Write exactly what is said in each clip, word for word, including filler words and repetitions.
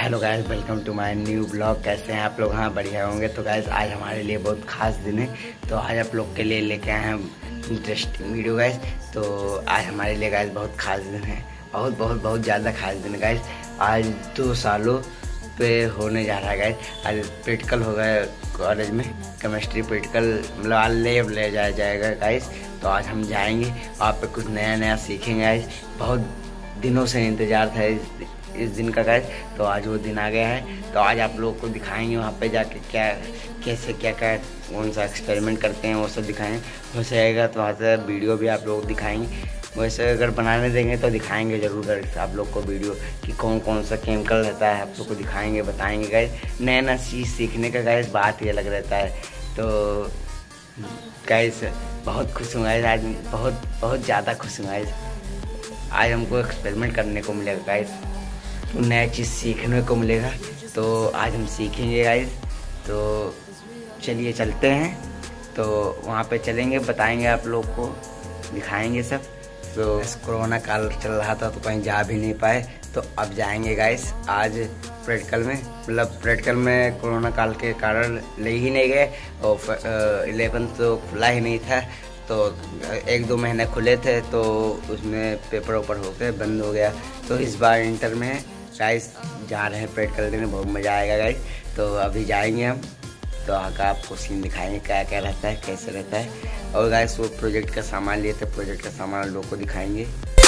Hello guys, welcome to my new blog. कैसे हैं आप लोग? हाँ, बढ़िया होंगे। तो गाइस, आज हमारे लिए बहुत खास दिन है, तो आज आप लोग के लिए लेके आए हैं इंटरेस्टिंग वीडियो गाइस। तो आज हमारे लिए गाइस बहुत खास दिन है, बहुत बहुत बहुत ज़्यादा खास दिन है गाइस। आज दो सालों पे होने जा रहा है गाइस। आज प्रैक्टिकल होगा कॉलेज में, केमिस्ट्री प्रैक्टिकल, मतलब आज लैब ले जाया जाएगा गाइस। तो आज हम जाएंगे वहाँ पे, कुछ नया नया सीखेंगे गाइस। बहुत दिनों से इंतज़ार था इस, इस दिन का गाइस, तो आज वो दिन आ गया है। तो आज आप लोगों को दिखाएंगे वहाँ पे जाके क्या कैसे क्या क्या कौन सा एक्सपेरिमेंट करते हैं, वो सब दिखाएंगे। वैसे आएगा तो वहाँ से वीडियो भी आप लोग दिखाएंगे। वैसे अगर बनाने देंगे तो दिखाएंगे ज़रूर गाइस आप लोग को वीडियो, कि कौन कौन सा केमिकल रहता है, आप लोग को दिखाएंगे, बताएंगे गाइस। नया नया चीज़ सीखने का गाइस बात ही अलग रहता है। तो गाइस बहुत खुश हूँ गाइस, आज बहुत बहुत ज़्यादा खुश हूँ गाइस। आज हमको एक्सपेरिमेंट करने को मिलेगा गाइस, तो नया चीज़ सीखने को मिलेगा। तो आज हम सीखेंगे गाइस। तो चलिए चलते हैं, तो वहाँ पे चलेंगे, बताएंगे आप लोग को, दिखाएंगे सब। तो कोरोना काल चल रहा था तो कहीं जा भी नहीं पाए, तो अब जाएंगे गाइस आज प्रैक्टिकल में। मतलब प्रैक्टिकल में कोरोना काल के कारण ले ही नहीं गए, और इलेवन तो खुला ही नहीं था, तो एक दो महीने खुले थे, तो उसमें पेपर वेपर हो गए, बंद हो गया। तो इस बार इंटर में गाइस जा रहे हैं प्रैक्टिकल देने, बहुत मज़ा आएगा गाइस। तो अभी जाएंगे हम, तो आगे आपको सीन दिखाएंगे क्या क्या रहता है, कैसे रहता है। और गाइस वो प्रोजेक्ट का सामान लिए थे, प्रोजेक्ट का सामान लोगों को दिखाएंगे।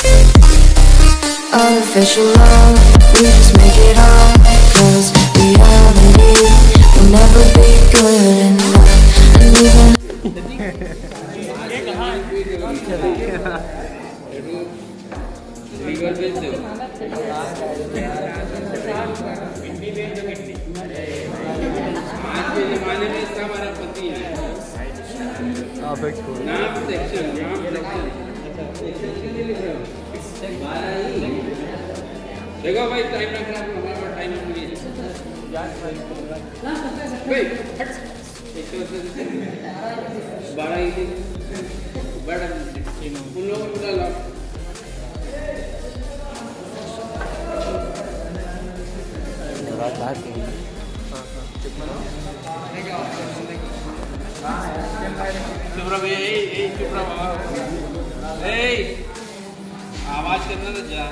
जमाने में इसका हमारा पति है। नाम सेक्शन नाम देखो भाई, टाइम ना खराब, हमारे पास टाइम नहीं है भाई। हट बारह ही बड़ा उन लोगों को डाला। चुप रहो भैया, ए ए चुप रहो बाबा, ए आवाज करना तो जा।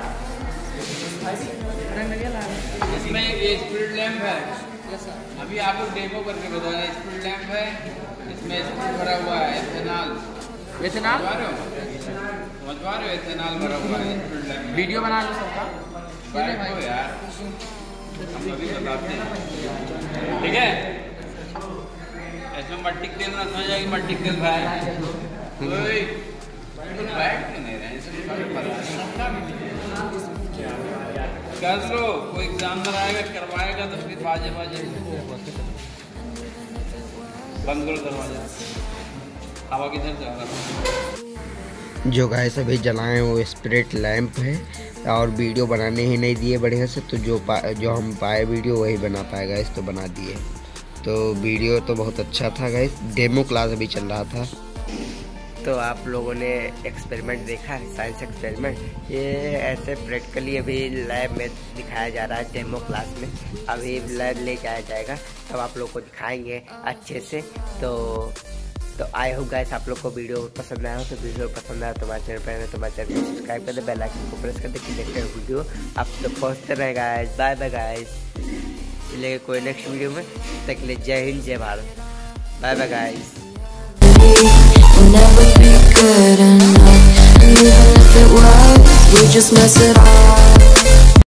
इसमें ये स्पीड लैंप है, अभी आप लोग डेमो करके बता रहे हैं। स्पीड लैंप है, इसमें स्पीड भरा हुआ है, एथेनॉल एथेनॉल समझ पा रहे हो? एथेनॉल भरा हुआ है स्पीड लैंप। वीडियो बना लो सबका बैठो यार, हम अभी बताते हैं, ठीक है? इसमें मट्टी तेल ना समझ जाएगी, मट्टी तेल भाई कोई बैठ के नहीं रहे, कर लो। कोई एग्जामिनर आएगा करवाएगा तो फिर बाजे बाजे बंद करो दरवाजा, हवा किधर जा रहा। जो गाइस अभी जलाएं वो स्पिरिट लैंप है, और वीडियो बनाने ही नहीं दिए बढ़िया से, तो जो पा जो हम पाए वीडियो वही बना पाए गाइस, तो बना दिए। तो वीडियो तो बहुत अच्छा था गाइस, डेमो क्लास अभी चल रहा था। तो आप लोगों ने एक्सपेरिमेंट देखा, साइंस एक्सपेरिमेंट, ये ऐसे प्रैक्टिकली अभी लैब में दिखाया जा रहा है, डेमो क्लास में। अभी लैब ले जाया जाएगा, तब आप लोग को दिखाएंगे अच्छे से। तो तो आई होप गाइस आप लोग को वीडियो पसंद आया हो, तो वीडियो पसंद आया तो हमारे चैनल पर तो हमारे चैनल को सब्सक्राइब कर दे, बेल आइकन को प्रेस कर दे, कि देखते हैं वीडियो आप तो पहुँचते रहे गाइस। बाय बाय गाइस, मिलेंगे कोई नेक्स्ट वीडियो में, तब तक के लिए जय हिंद, जय Bharat, bye bye guys. Never be good enough, and even if it was, we just mess it up.